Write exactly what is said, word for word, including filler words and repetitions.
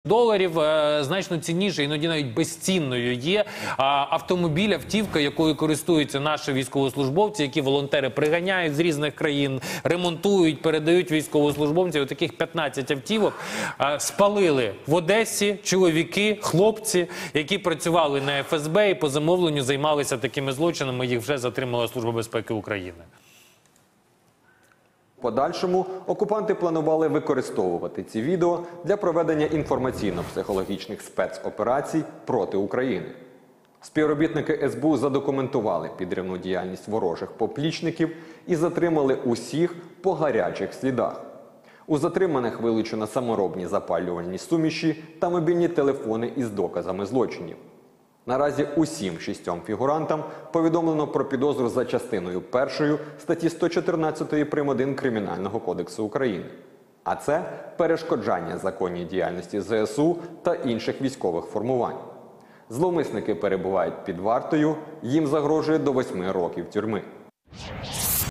доларів, е, значно цінніше, іноді навіть безцінною є а, автомобіль, автівка, якою користуються наші військовослужбовці, які волонтери приганяють з різних країн, ремонтують, передають військовослужбовцям. Таких п'ятнадцять автівок а, спалили в Одесі чоловіки, хлопці, які працювали на еф ес бе і по замовленню займалися такими злочинами. Їх вже затримала Служба безпеки України. В подальшому окупанти планували використовувати ці відео для проведення інформаційно-психологічних спецоперацій проти України. Співробітники ес бе у задокументували підривну діяльність ворожих поплічників і затримали усіх по гарячих слідах. У затриманих вилучено саморобні запалювальні суміші та мобільні телефони із доказами злочинів. Наразі усім шістьом фігурантам повідомлено про підозру за частиною першою статті сто чотирнадцять прим. один Кримінального кодексу України. А це перешкоджання законній діяльності зе ес у та інших військових формувань. Зловмисники перебувають під вартою, їм загрожує до восьми років тюрми.